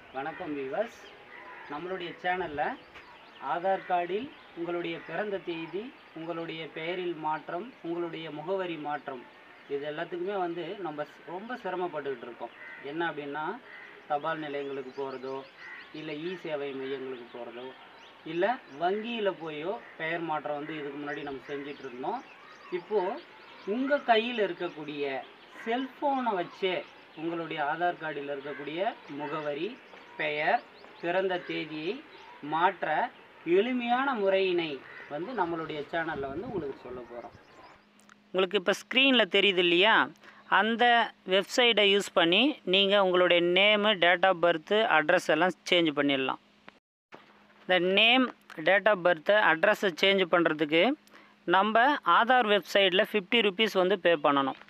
வணக்கம் வியூவர்ஸ். நம்மளுடைய சேனலில் ஆதார் கார்டில் உங்களுடைய பிறந்த தேதி, உங்களுடைய பெயரில் மாற்றம், உங்களுடைய முகவரி மாற்றம், இது எல்லாத்துக்குமே நம்ம ரொம்ப சிரமப்பட்டுக்கிட்டு இருக்கோம். என்ன அப்படின்னா, தபால் நிலையங்களுக்கு போகிறதோ, இல்லை சேவை மையங்களுக்கு போகிறதோ, இல்லை வங்கியில் போயோ பெயர் மாற்றம் இதுக்கு முன்னாடி நம்ம செஞ்சிட்டு இருந்தோம். இப்போது உங்கள் கையில் இருக்கக்கூடிய செல்ஃபோனை வச்சே உங்களுடைய ஆதார் கார்டில் இருக்கக்கூடிய முகவரி, பெயர், பிறந்த தேதியை மாற்ற எளிமையான முறையினை நம்மளுடைய சேனலில் உங்களுக்கு சொல்ல போகிறோம். உங்களுக்கு இப்போ ஸ்க்ரீனில் தெரியுது இல்லையா, அந்த வெப்சைட்டை யூஸ் பண்ணி நீங்கள் உங்களுடைய name, date of birth, address எல்லாம் சேஞ்ச் பண்ணிடலாம். இந்த நேம், டேட் ஆஃப் பர்த்து, அட்ரஸை சேஞ்ச் பண்ணுறதுக்கு நம்ம ஆதார் வெப்சைட்டில் 50 rupees பே பண்ணணும்.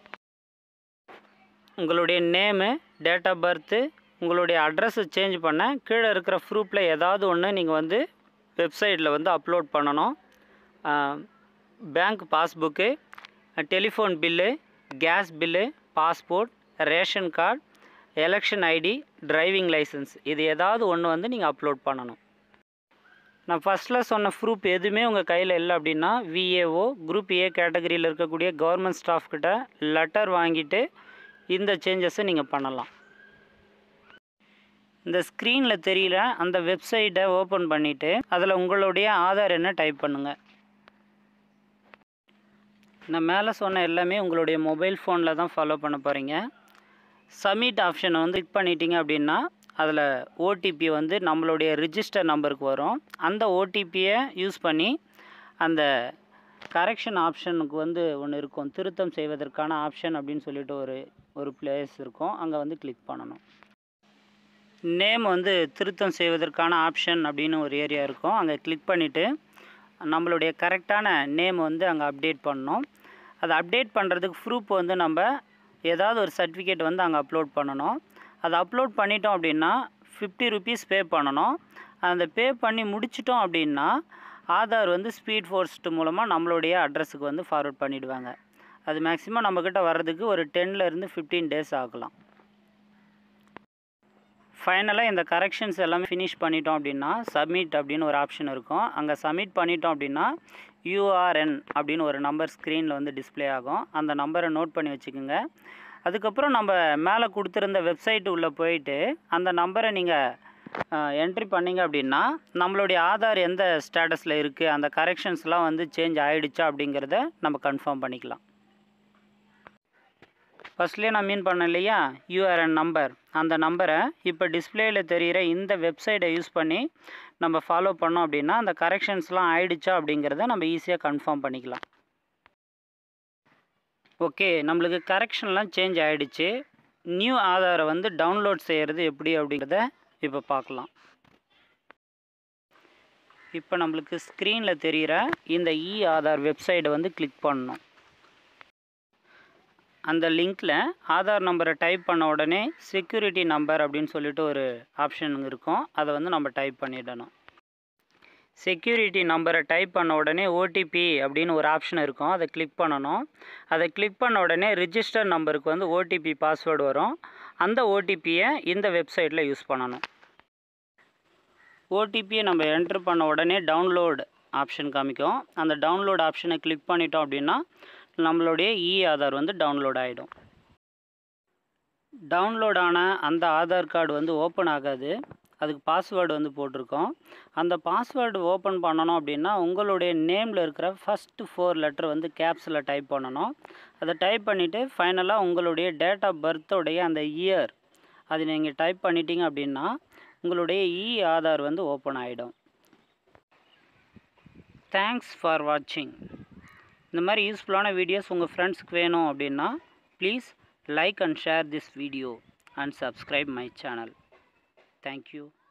உங்களுடைய நேமு, டேட் ஆஃப் பர்த்து, உங்களுடைய அட்ரஸை சேஞ்ச் பண்ண கீழே இருக்கிற ப்ரூஃபில் ஏதாவது ஒன்று நீங்கள் வெப்சைட்டில் அப்லோட் பண்ணணும். Bank passbook, telephone bill, gas bill, passport, ration card, election ID, driving licence, இது ஏதாவது ஒன்று நீங்கள் அப்லோட் பண்ணணும். நான் ஃபஸ்ட்டில் சொன்ன ப்ரூஃப் எதுவுமே உங்கள் கையில் இல்லை அப்படின்னா, விஏஓ குரூப் ஏ கேட்டகரியில் இருக்கக்கூடிய கவர்மெண்ட் ஸ்டாஃப் கிட்ட லெட்டர் வாங்கிட்டு இந்த சேஞ்சஸை நீங்கள் பண்ணலாம். இந்த ஸ்க்ரீனில் தெரியல அந்த வெப்சைட்டை ஓப்பன் பண்ணிவிட்டு அதில் உங்களுடைய ஆதார் எண்ணை டைப் பண்ணுங்கள். நான் மேலே சொன்ன எல்லாமே உங்களுடைய மொபைல் ஃபோனில் தான் ஃபாலோ பண்ண போகிறீங்க. சப்மிட் ஆப்ஷனை கிளிக் பண்ணிட்டீங்க அப்படின்னா அதில் ஓடிபி நம்மளுடைய ரிஜிஸ்டர் நம்பருக்கு வரும். அந்த ஓடிபியை யூஸ் பண்ணி அந்த கரெக்ஷன் ஆப்ஷனுக்கு ஒன்று இருக்கும், திருத்தம் செய்வதற்கான ஆப்ஷன் அப்படின்னு சொல்லிட்டு ஒரு பிளேஸ் இருக்கும், அங்கே கிளிக் பண்ணணும். நேம் திருத்தம் செய்வதற்கான ஆப்ஷன் அப்படின்னு ஒரு ஏரியா இருக்கும், அங்கே கிளிக் பண்ணிவிட்டு நம்மளுடைய கரெக்டான நேம் அங்கே அப்டேட் பண்ணணும். அதை அப்டேட் பண்ணுறதுக்கு ப்ரூஃப் நம்ம ஏதாவது ஒரு சர்டிஃபிகேட் அங்கே அப்லோட் பண்ணணும். அதை அப்லோட் பண்ணிட்டோம் அப்படின்னா 50 rupees பே பண்ணணும். அந்த பே பண்ணி முடிச்சிட்டோம் அப்படின்னா ஆதார் ஸ்பீட் போஸ்ட் மூலமாக நம்மளுடைய அட்ரஸுக்கு ஃபார்வர்ட் பண்ணிவிடுவாங்க. அது மேக்ஸிமம் நம்மக்கிட்ட வர்றதுக்கு ஒரு 10 to 15 days ஆகலாம். ஃபைனலாக இந்த கரெக்ஷன்ஸ் எல்லாமே ஃபினிஷ் பண்ணிட்டோம் அப்படின்னா சப்மிட் அப்படின்னு ஒரு ஆப்ஷன் இருக்கும், அங்கே சப்மிட் பண்ணிட்டோம் அப்படின்னா URN அப்படின்னு ஒரு நம்பர் ஸ்க்ரீனில் டிஸ்பிளே ஆகும். அந்த நம்பரை நோட் பண்ணி வச்சுக்கோங்க. அதுக்கப்புறம் நம்ம மேலே கொடுத்துருந்த வெப்சைட்டு உள்ளே போயிட்டு அந்த நம்பரை நீங்கள் என்ட்ரி பண்ணிங்க அப்படின்னா நம்மளுடைய ஆதார் எந்த ஸ்டேட்டஸில் இருக்குது, அந்த கரெக்ஷன்ஸ்லாம் சேஞ்ச் ஆகிடுச்சா அப்படிங்கிறத நம்ம கன்ஃபார்ம் பண்ணிக்கலாம். ஃபஸ்ட்லேயே நான் மீன் பண்ணேன் இல்லையா, URN நம்பர், அந்த நம்பரை இப்போ டிஸ்பிளேயில் தெரிகிற இந்த வெப்சைட்டை யூஸ் பண்ணி நம்ம ஃபாலோ பண்ணோம் அப்படின்னா அந்த கரெக்ஷன்ஸ்லாம் ஆகிடுச்சா அப்படிங்கிறத நம்ம ஈஸியாக கன்ஃபார்ம் பண்ணிக்கலாம். ஓகே, நம்மளுக்கு கரெக்ஷன்லாம் சேஞ்ச் ஆகிடுச்சு. நியூ ஆதாரை டவுன்லோட் செய்கிறது எப்படி அப்படிங்கிறத இப்போ பார்க்கலாம். இப்போ நம்மளுக்கு ஸ்க்ரீனில் தெரிகிற இந்த ஆதார் வெப்சைட்டை கிளிக் பண்ணணும். அந்த லிங்க்கில் ஆதார் நம்பரை டைப் பண்ண உடனே செக்யூரிட்டி நம்பர் அப்படின்னு சொல்லிட்டு ஒரு ஆப்ஷன் இருக்கும், அதை நம்ம டைப் பண்ணிடணும். செக்யூரிட்டி நம்பரை டைப் பண்ண உடனே ஓடிபி அப்படின்னு ஒரு ஆப்ஷன் இருக்கும், அதை கிளிக் பண்ணணும். அதை கிளிக் பண்ண உடனே ரிஜிஸ்டர் நம்பருக்கு ஓடிபி பாஸ்வேர்டு வரும். அந்த ஓடிபியை இந்த வெப்சைட்டில் யூஸ் பண்ணணும். ஓடிபியை நம்ம என்ட்ரு பண்ண உடனே டவுன்லோட் ஆப்ஷன் காமிக்கும். அந்த டவுன்லோட் ஆப்ஷனை கிளிக் பண்ணிட்டோம் அப்படின்னா நம்மளுடைய ஆதார் டவுன்லோட் ஆகிடும். டவுன்லோட் ஆன அந்த ஆதார் கார்டு ஓப்பன் ஆகாது, அதுக்கு பாஸ்வேர்டு போட்டிருக்கோம். அந்த பாஸ்வேர்டு ஓப்பன் பண்ணணும் அப்படின்னா உங்களுடைய நேமில் இருக்கிற ஃபஸ்ட்டு 4 லெட்டர் கேப்ஸில் டைப் பண்ணணும். அதை டைப் பண்ணிவிட்டு ஃபைனலாக உங்களுடைய டேட் ஆஃப் பர்த்தோடைய அந்த இயர் அது நீங்கள் டைப் பண்ணிட்டீங்க அப்படின்னா உங்களுடைய ஆதார் ஓப்பன் ஆகிடும். தேங்க்ஸ் ஃபார் வாட்சிங். இந்த மாதிரி யூஸ்ஃபுல்லான வீடியோஸ் உங்கள் ஃப்ரெண்ட்ஸுக்கு வேணும் அப்படின்னா please like and share this video and subscribe my channel. Thank you.